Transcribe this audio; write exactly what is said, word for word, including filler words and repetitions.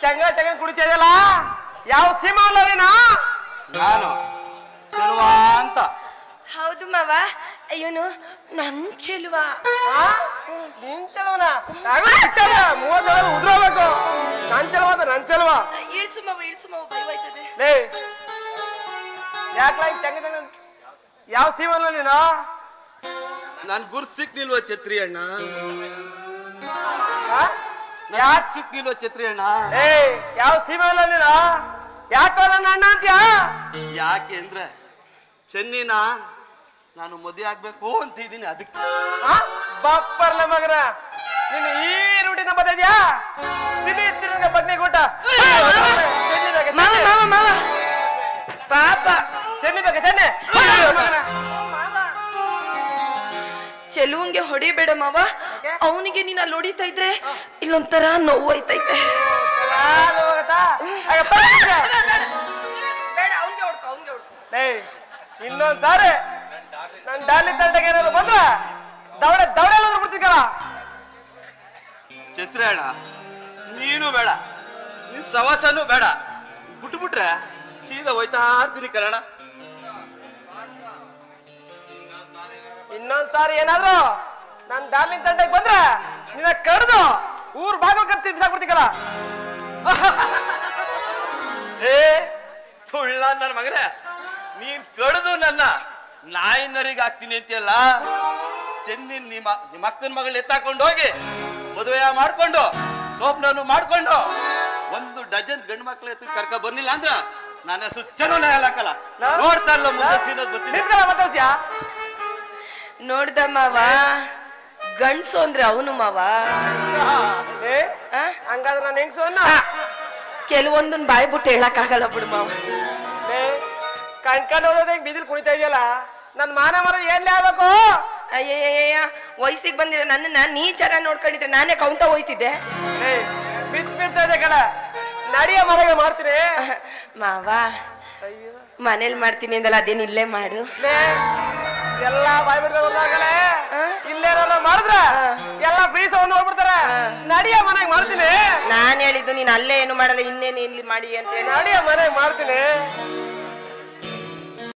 ಚಂಗ ಚಂಗ ಕುಡಿತಿದೆಯಲ್ಲ ಯಾವ ಸೀಮಾ ಅಲ್ಲವೇನಾ? ನಾನು ಚೆಲುವ ಅಂತ. ಹೌದು ಮಾವ, ಇವನು ನನ್ ಚೆಲುವ. ನಿನ್ ಚೆಲುವನ ಮೂವತ್ತ ಉದ್ರೋಬೇಕು. ನನ್ ಚೆಲುವ ಅಂತ ನನ್ ಚೆಲುವ. ಇಳಿಸು ಮಾವ, ಇಳಿಸು ಮಾವ, ಭಯವಾಯ್ತದೆ. ಲೇ ಯಾಕಲ ಚಂಗ ಚಂಗ ಯಾವ ಸೀಮಾ ಅಲ್ಲ ನೀನು? ನನ್ ಗುರ್ ಸಿಕ್ನಿಲ್ವ ಛತ್ರಿ ಅಣ್ಣ? ಯಾಕೆ ಸಿಕ್ನಿಲ್ವ ಛತ್ರಿ ಅಣ್ಣ? ಏ ಯಾವ ಸೀಮಾ ಅಲ್ಲ ನೀನು? ಯಾಕೋ ನನ್ನ ಅಣ್ಣ ಅಂತ್ಯಾ? ಯಾಕೆ ಅಂದ್ರೆ ಚೆನ್ನಿನ ನಾನು ಮದುವೆ ಆಗ್ಬೇಕು ಅಂತಿದ್ದೀನಿ, ಅದಕ್ಕೆ. ಬಪ್ಪರ್ಲ ಮಗನ, ನೀನು ಈ ರೂಟಿನ ಬದಿದ್ಯಾ? ತಿನ್ನಿ ತಿರುಗ ಬದ್ನಿ ಊಟ. ಪಾಪ ಚೆನ್ನಿ ಬೇಕಾ? ಚೆನ್ನಿ ಚೆಲುವಂಗೆ ಹೊಡಿಬೇಡ ಮಾವ. ಅವನಿಗೆ ನೀನ್ ಅಲ್ಲಿ ಹೊಡಿತಾ ಇದ್ರೆ ಇಲ್ಲೊಂಥರ ನೋವು ಐತೈತೆ. ಇನ್ನೊಂದ್ ಸಾರಿ ನನ್ ಡಾಲಿ ತಂಡಗೆ ಏನಾದ್ರು ಬಂದ್ರ ದವಡೆ ದವಡೆ ಬಿಡ್ತಿಕಲ್ಲ. ಛತ್ರಿ ಅಣ್ಣ ನೀನು ಬೇಡ, ನೀನ್ ಸವಾಸನೂ ಬೇಡ, ಬಿಟ್ಟು ಬಿಟ್ರೆ ಸೀದಾ ಹೋಯ್ತಾ ಇರ್ತೀನಿ ಕರಣ. ಇನ್ನೊಂದ್ ಸಾರಿ ಏನಾದ್ರು ನನ್ ಡಾರ್ಲಿಂಗ್ ತಂಡಕ್ಕೆ ಬಂದ್ರೆ ನಿನ್ನ ಕಡ್ದು ಊರ್ ಬಾಗಿಲು ಕಟ್ಟಿ ಬಿಡ್ತಿಕಲ್ಲ. ಏ ಸುಳ್ಳ ನನ್ನ ಮಗನೇ, ನೀನ್ ಕಡ್ದು ನನ್ನ ನಾಯಿ ನರಿಗೆ ಹಾಕ್ತೀನಿ ಅಂತೀಯಲ್ಲ. ಚೆನ್ನಿ ನಿಮ್ಮ ನಿಮ್ಮ ಅಕ್ಕನ ಮಗಳು ಎತ್ತಾಕೊಂಡು ಹೋಗಿ ಮದುವೆ ಮಾಡ್ಕೊಂಡು ಸೋಪ್ನನ್ನು ಮಾಡ್ಕೊಂಡು ಒಂದು ಡಜನ್ ಗಂಡು ಮಕ್ಳು ಎತ್ತು ಕರ್ಕ ಬರ್ಲಿಲ್ಲ ಅಂದ್ರ ನನ್ನ ಹೆಸರು ಚೆಲುವನೇ ಹೇಳಕ್ಕಲ್ಲ. ನೋಡ್ತಾ ಇಲ್ಲ ಮುಂದೆ ಸೀನದ್ ಬರ್ತೀನಿ. ನೋಡ್ದ ಮಾವ, ಗಂಡ್ಸು ಅಂದ್ರೆ ಅವನು ಮಾವ. ಹಂಗಾದ್ರೆ ನಾನು ಹೆಂಗ್ಸು ಅನ್ನ ಕೆಲವೊಂದನ್ ಬಾಯಿ ಬಿಟ್ಟು ಹೇಳಕ್ ಆಗಲ್ಲ ಬಿಡು ಮಾವ. ಕಣ್ಕಂಡ್ ಹೋಗೋದ್ ಹೆಂಗ್ ಬಿದಿಲ್ ಕುಣಿತಾ ಇದೆಯಲ್ಲ, ನನ್ ಮಾನ ಮರ ಏನ್ಲೇ ಆಗ್ಬೇಕು? ಅಯ್ಯಯ್ಯ, ವಯಸ್ಸಿಗೆ ಬಂದಿರ ನನ್ನನ್ನ ನೀ ಚೆನ್ನಾಗಿ ನೋಡ್ಕೊಂಡಿದ್ರೆ ನಾನೇ ಕೌಂತ ಹೋಯ್ತಿದ್ದೆ. ಬಿತ್ ಬಿಡ್ತಾ ಇದೆ ಕಣ, ನಡಿಯ ಮನೆಗೆ ಮಾಡ್ತೀನಿ. ಮಾವ ಮನೇಲಿ ಮಾಡ್ತೀನಿ ಅಂದಲ್ಲ, ಅದೇನ್ ಇಲ್ಲೇ ಮಾಡು. ಎಲ್ಲಾ ಬಾಯ್ ಬಿಡ್ತಾಗಲೇ ಇಲ್ಲೇನೋ ಮಾಡಿದ್ರ ಎಲ್ಲ ಬೀಸವನ್ನು ಹೋಗ್ಬಿಡ್ತಾರೆ. ನಡಿಯ ಮನೆಗೆ ಮಾಡ್ತೀನಿ. ನಾನ್ ಹೇಳಿದ್ದು ನೀನ್ ಅಲ್ಲೇ ಏನು ಮಾಡಲ್ಲ, ಇನ್ನೇನು ಇಲ್ಲಿ ಮಾಡಿ ಅಂತ ಹೇಳಿ. ನಡಿಯ ಮನೆಗೆ ಮಾಡ್ತೀನಿ.